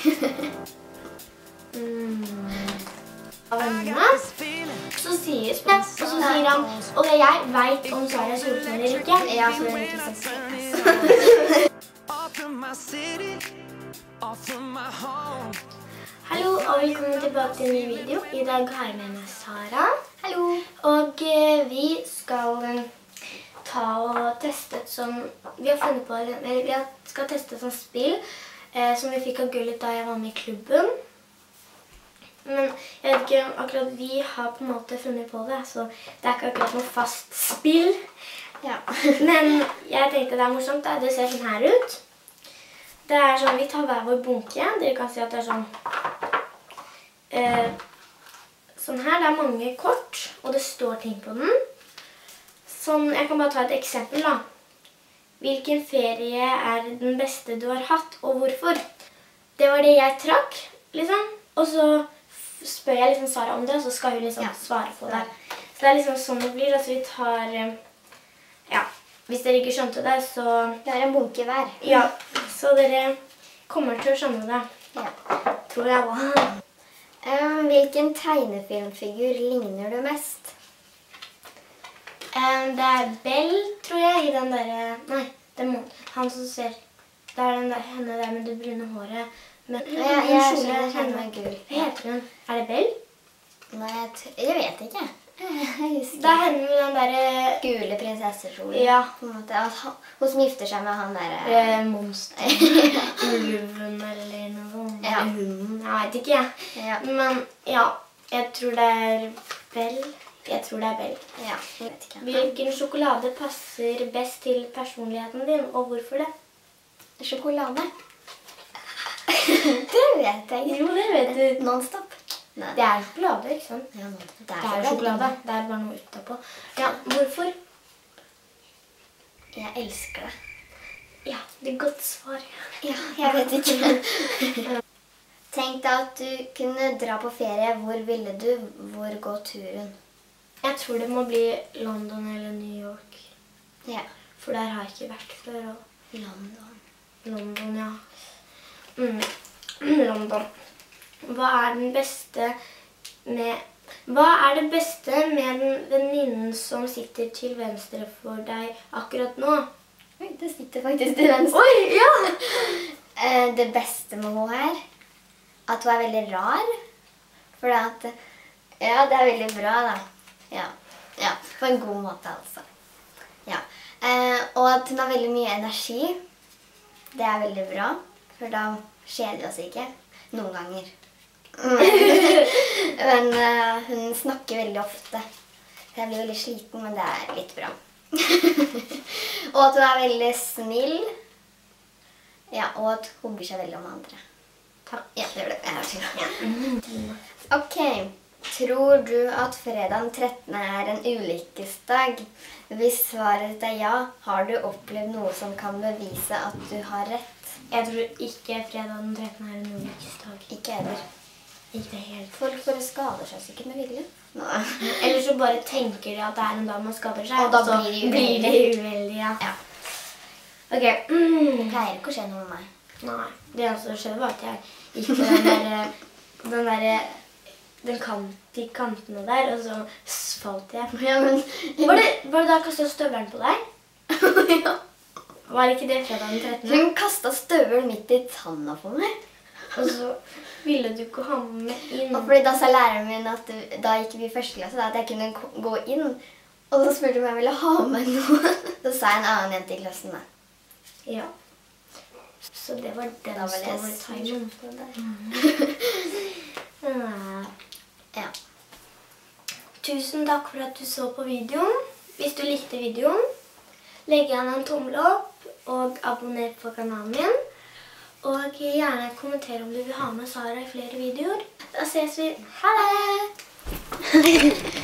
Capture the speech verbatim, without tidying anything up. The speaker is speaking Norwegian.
mm. Av vennene. Så sier det, og så sier han, ok, jeg vet om Sara er sulten eller ikke. Ja, for hun er ikke så sulten. Hallo, og velkommen tilbake til en ny video. I dag har jeg med meg Sara. Hallo. Og eh, vi skal eh, ta og teste et sånn, vi har funnet på, eller vi skal teste et sånt spill eh, som vi fikk av Gullit da jeg var med i klubben. Men jeg vet ikke, akkurat vi har på en måte funnet på det, så det er ikke akkurat noe fast spill. Ja. Men jeg tenkte det er morsomt, da. Det ser sånn her ut. Det er sånn, vi tar hver vår bunke. Dere kan si at det er sånn, eh, sånn her. Det er mange kort, og det står ting på den. Sånn, jeg kan bare ta et eksempel da. Hvilken ferie er den beste du har hatt, og hvorfor? Det var det jeg trakk, liksom. Og så spør jeg liksom Sara om det, og så skal hun liksom ja. svare på det. Så det er liksom sånn det blir, altså vi tar, ja, hvis dere ikke skjønte det, så... Det er en bunke hver. Ja, så dere kommer til å skjønne det. Ja. Tror jeg da. Um, hvilken tegnefilmfigur ligner du mest? Um, det er Bell, tror jeg, i den der, nei, det må, han som ser, det er den der, henne der med det brune håret. Men ja, jeg, jeg skjønner henne med gul. Hva heter hun? Er det Bell? Nei, jeg, jeg vet ikke. Jeg det er henne med den der... Gule prinsessekjolen. Ja. På en måte. Han, hun som gifter seg med han der... Eh, monster. Ulven eller noe sånt. Ja. Hunden, jeg vet ikke. Ja. Men ja, jeg tror det er Bell. Jeg tror det er Bell. Ja, jeg vet ikke. Hvilken sjokolade passer best til personligheten din, og hvorfor det? Sjokolade. Det vet jeg. Jo, det vet du. Non-stop. Det er sjokolade, ikke sant? Ja, det er, det er sjokolade. Det er bare noe utenpå. Ja, hvorfor? Jeg elsker det. Ja, det er godt svar. Ja, jeg vet ikke. Tenk deg at du kunne dra på ferie. Hvor ville du? Hvor går turen? Jeg tror det må bli London eller New York. Ja. For der har jeg ikke vært før. Og London. London, ja. Mm. London. Hva er den beste med Hva er det beste med den venninnen som sitter til venstre for deg akkurat nå? Oi, det sitter faktisk til venstre. Oi, ja! Det beste med henne her, at hun er veldig rar. For at, ja, det er veldig bra da. Ja, ja, på en god måte altså. Ja. Og at hun har veldig mye energi. Det er veldig bra, for da skjer det oss ikke. Noen ganger. Men uh, hun snakker veldig ofte. Jeg blir veldig sliten, men det er litt bra. Og at hun er veldig snill. Ja, og at hun bryr seg veldig om andre. Takk. Ja, det gjør det. Ja. Ok. Tror du at fredag den trettende er en ulykkesdag? Hvis svaret er ja, har du opplevd noe som kan bevise at du har rett? Jeg tror ikke fredag den trettende er en ulykkesdag. Ikke heller. Ikke helt. Folk bare skader seg sikkert med vilje. Nei. Eller så bare tenker de at det er en dag man skader seg, og da så blir de blir de uheldige. Ja. Ja. Ok. Mm. Det pleier ikke å skje noe med meg. Nei, det eneste som skjedde var at jeg gikk på den der, den der, den kant, de kantene der, og så falt jeg. Ja, men... Var det, var det da jeg kastet støvelen på deg? Ja. Var det ikke det fredag den trettende? Hun kastet støvelen midt i tanna på meg. Og så ville du ikke ha med inn. Og fordi da sa læreren min at du, da gikk vi i første klasse, da, at jeg kunne gå inn. Og så spurte hun om jeg ville ha med noe. Så sa jeg en annen jente i klassen da. Ja. Så det var den da var det storytimen på deg. Ja. Tusen takk for at du så på videoen. Hvis du likte videoen, legg igjen en tommel opp og abonner på kanalen min. Og gjerne kommenter om du vil ha med Sara i flere videoer. Da ses vi. Ha det!